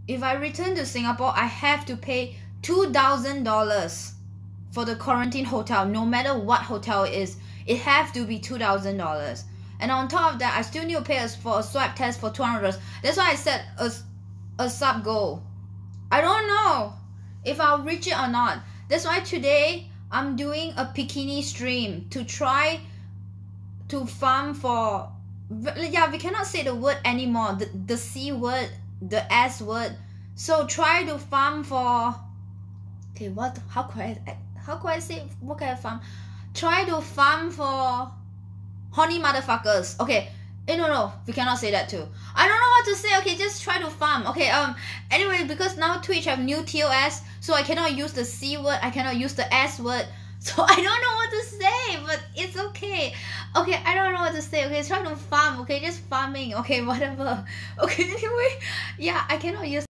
if I return to Singapore, I have to pay $2,000 for the quarantine hotel. No matter what hotel it is, it have to be $2,000. And on top of that, I still need to pay for a swab test for $200. That's why I set a sub goal. I don't know if I'll reach it or not. That's why today I'm doing a bikini stream to try to farm for, yeah, we cannot say the word anymore, the C word, the S word. So try to farm for, okay, what, how could I say, what can I farm? Try to farm for horny motherfuckers. Okay, no, we cannot say that too. I don't know what to say. Okay, just try to farm. Okay, anyway, because now Twitch have new TOS, so I cannot use the C word, I cannot use the S word, so I don't know what to say, but it's okay. Okay, I don't know what to say. Okay, try to farm. Okay, just farming. Okay, whatever. Okay, anyway, yeah, I cannot use